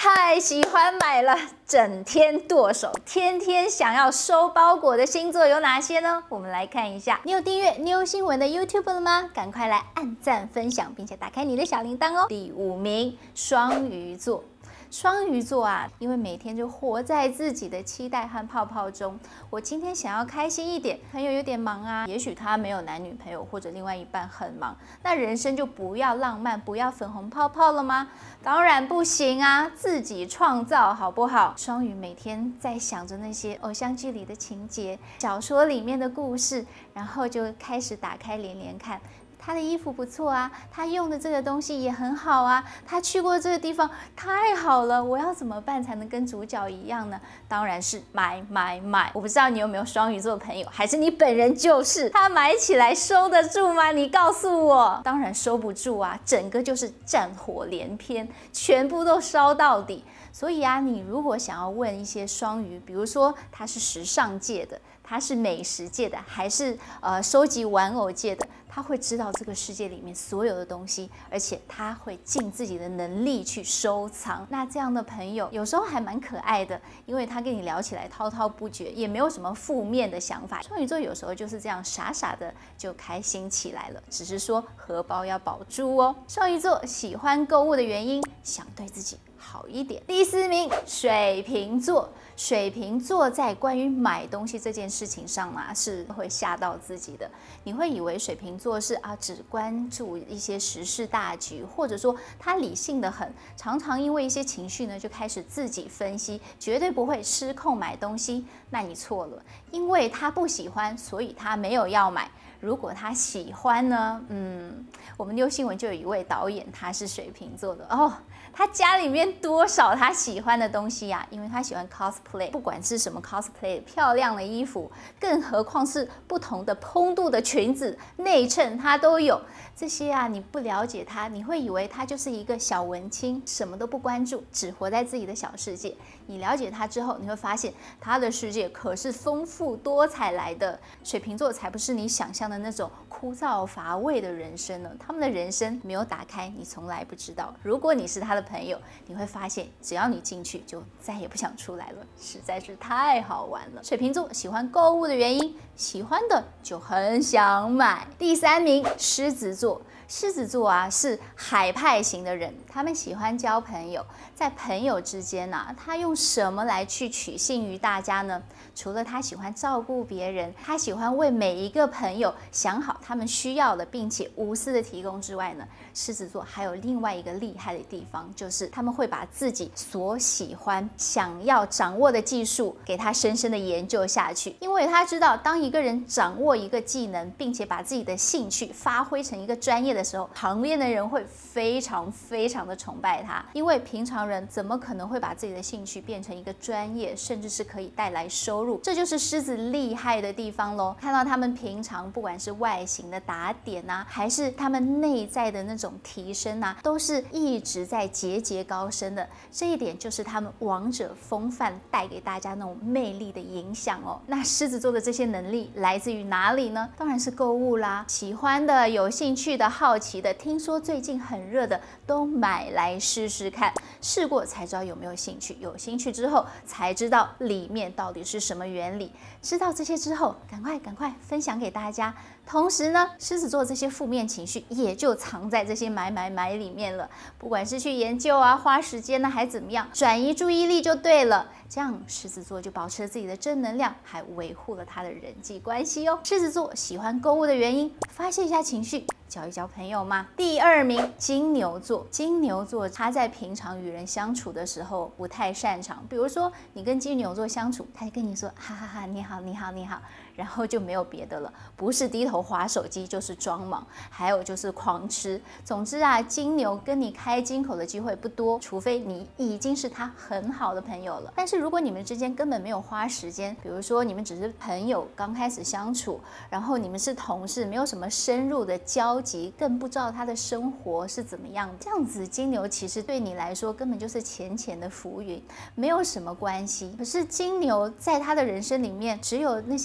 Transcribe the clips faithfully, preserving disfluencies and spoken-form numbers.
太喜欢买了，整天剁手，天天想要收包裹的星座有哪些呢？我们来看一下。你有订阅妞新闻的 YouTube 了吗？赶快来按赞、分享，并且打开你的小铃铛哦。第五名，双鱼座。双鱼座啊，因为每天就活在自己的期待和泡泡中。我今天想要开心一点，朋友有点忙啊，也许他没有男女朋友或者另外一半很忙，那人生就不要浪漫，不要粉红泡泡了吗？当然不行啊，自己创造好不好？双鱼每天在想着那些偶像剧里的情节、小说里面的故事，然后就开始打开连连看。他的衣服不错啊，他用的这个东西也很好啊，他去过这个地方太好了，我要怎么办才能跟主角一样呢？当然是买买买！我不知道你有没有双鱼座朋友，还是你本人就是，他买起来收得住吗？你告诉我。当然收不住啊，整个就是战火连篇，全部都烧到底。所以啊，你如果想要问一些双鱼，比如说他是时尚界的，他是美食界的，还是呃收集玩偶界的，他会知道这个世界里面所有的东西，而且他会尽自己的能力去收藏。那这样的朋友有时候还蛮可爱的，因为他跟你聊起来滔滔不绝，也没有什么负面的想法。双鱼座有时候就是这样傻傻的就开心起来了，只是说荷包要保住哦。双鱼座喜欢购物的原因，想对自己好一点。第四名，水瓶座。水瓶座在关于买东西这件事情上啊，是会吓到自己的。你会以为水瓶座是啊，只关注一些时事大局，或者说他理性的很，常常因为一些情绪呢，就开始自己分析，绝对不会失控买东西。那你错了，因为他不喜欢，所以他没有要买。如果他喜欢呢，嗯，我们妞新闻就有一位导演，他是水瓶座的哦，他家里面多少他喜欢的东西呀、啊？因为他喜欢 cosplay， 不管是什么 cosplay， 漂亮的衣服，更何况是不同的蓬度的裙子、内衬，他都有。这些啊，你不了解他，你会以为他就是一个小文青，什么都不关注，只活在自己的小世界。你了解他之后，你会发现他的世界可是丰富多彩来的。水瓶座才不是你想象的那种枯燥乏味的人生呢，他们的人生没有打开，你从来不知道。如果你是他的朋友，你会发现，只要你进去，就再也不想出来了，实在是太好玩了。水瓶座喜欢购物的原因，喜欢的就很想买。第三名，狮子座。狮子座啊，是海派型的人，他们喜欢交朋友，在朋友之间啊，他用什么来去取信于大家呢？除了他喜欢照顾别人，他喜欢为每一个朋友想好他们需要的，并且无私的提供之外呢，狮子座还有另外一个厉害的地方，就是他们会把自己所喜欢、想要掌握的技术给他深深的研究下去，因为他知道，当一个人掌握一个技能，并且把自己的兴趣发挥成一个专业的时候，旁边的人会非常非常的崇拜他，因为平常人怎么可能会把自己的兴趣变成一个专业，甚至是可以带来收入？这就是狮子厉害的地方咯。看到他们平常不管是外形的打点啊，还是他们内在的那种提升啊，都是一直在节节高升的。这一点就是他们王者风范带给大家那种魅力的影响哦。那狮子座的这些能力来自于哪里呢？当然是购物啦，喜欢的、有兴趣的、好奇的，听说最近很热的，都买来试试看，试过才知道有没有兴趣，有兴趣之后才知道里面到底是什么原理。知道这些之后，赶快赶快分享给大家。同时呢，狮子座这些负面情绪也就藏在这些买买买里面了。不管是去研究啊，花时间呢，还怎么样，转移注意力就对了。这样狮子座就保持了自己的正能量，还维护了他的人际关系哦。狮子座喜欢购物的原因，发泄一下情绪，交一交朋友嘛。第二名，金牛座。金牛座他在平常与人相处的时候不太擅长，比如说你跟金牛座相处，他就跟你说哈哈哈，你好你好你好，然后就没有别的了，不是低头滑手机，就是装忙，还有就是狂吃。总之啊，金牛跟你开金口的机会不多，除非你已经是他很好的朋友了。但是如果你们之间根本没有花时间，比如说你们只是朋友，刚开始相处，然后你们是同事，没有什么深入的交集，更不知道他的生活是怎么样的，这样子金牛其实对你来说根本就是浅浅的浮云，没有什么关系。可是金牛在他的人生里面，只有那些好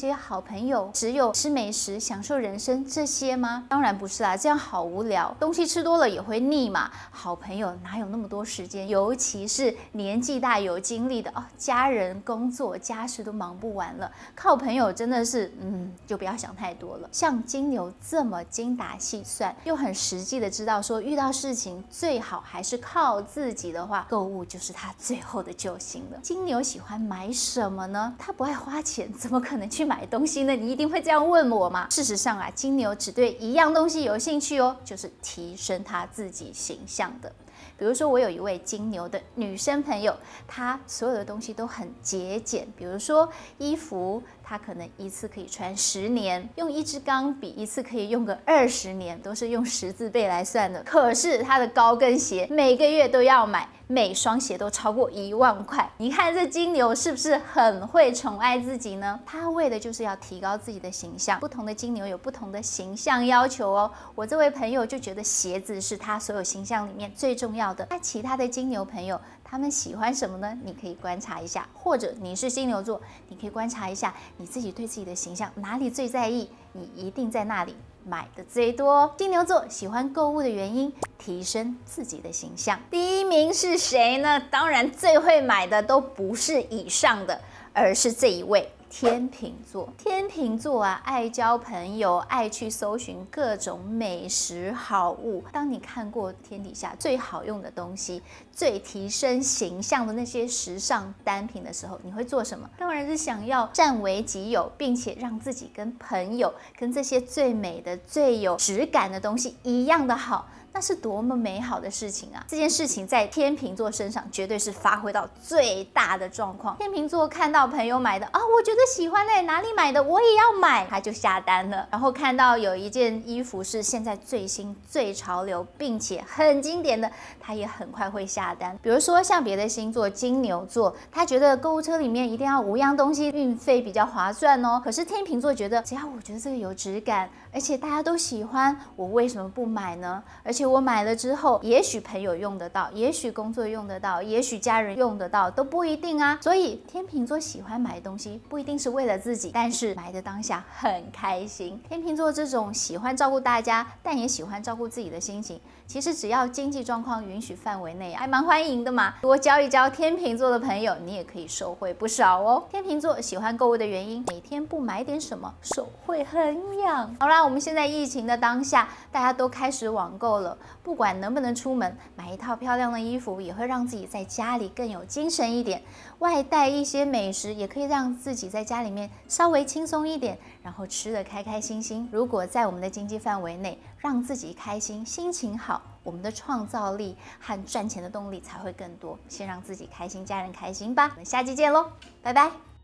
朋友只有吃美食、享受人生这些吗？当然不是啊，这样好无聊，东西吃多了也会腻嘛。好朋友哪有那么多时间？尤其是年纪大有精力的哦，家人、工作、家事都忙不完了，靠朋友真的是，嗯，就不要想太多了。像金牛这么精打细算，又很实际的知道说，遇到事情最好还是靠自己的话，购物就是他最后的救星了。金牛喜欢买什么呢？他不爱花钱，怎么可能去买东西呢？你一定会这样问我吗？事实上啊，金牛只对一样东西有兴趣哦，就是提升他自己形象的。比如说，我有一位金牛的女生朋友，她所有的东西都很节俭。比如说衣服，她可能一次可以穿十年，用一支钢笔一次可以用个二十年，都是用十字辈来算的。可是她的高跟鞋每个月都要买，每双鞋都超过一万块。你看这金牛是不是很会宠爱自己呢？他为的就是要提高自己的形象。不同的金牛有不同的形象要求哦。我这位朋友就觉得鞋子是他所有形象里面最重要的。那其他的金牛朋友，他们喜欢什么呢？你可以观察一下，或者你是金牛座，你可以观察一下你自己对自己的形象哪里最在意，你一定在那里买的最多。金牛座喜欢购物的原因，提升自己的形象。第一名是谁呢？当然最会买的都不是以上的，而是这一位天秤座。天秤座啊，爱交朋友，爱去搜寻各种美食好物。当你看过天底下最好用的东西，最提升形象的那些时尚单品的时候，你会做什么？当然是想要占为己有，并且让自己跟朋友、跟这些最美的、最有质感的东西一样的好。那是多么美好的事情啊！这件事情在天秤座身上绝对是发挥到最大的状况。天秤座看到朋友买的啊，我觉得喜欢哎，哪里买的我也要买，他就下单了。然后看到有一件衣服是现在最新、最潮流，并且很经典的，他也很快会下单。比如说像别的星座，金牛座，他觉得购物车里面一定要五样东西，运费比较划算哦。可是天秤座觉得，只要我觉得这个有质感，而且大家都喜欢，我为什么不买呢？而且我买了之后，也许朋友用得到，也许工作用得到，也许家人用得到，都不一定啊。所以天秤座喜欢买东西，不一定是为了自己，但是买的当下很开心。天秤座这种喜欢照顾大家，但也喜欢照顾自己的心情，其实只要经济状况允许范围内，还蛮欢迎的嘛。多交一交天秤座的朋友，你也可以收获不少哦。天秤座喜欢购物的原因，每天不买点什么，手会很痒。好啦，我们现在疫情的当下，大家都开始网购了。不管能不能出门，买一套漂亮的衣服也会让自己在家里更有精神一点。外带一些美食也可以让自己在家里面稍微轻松一点，然后吃得开开心心。如果在我们的经济范围内，让自己开心、心情好，我们的创造力和赚钱的动力才会更多。先让自己开心，家人开心吧。我们下期见喽，拜拜。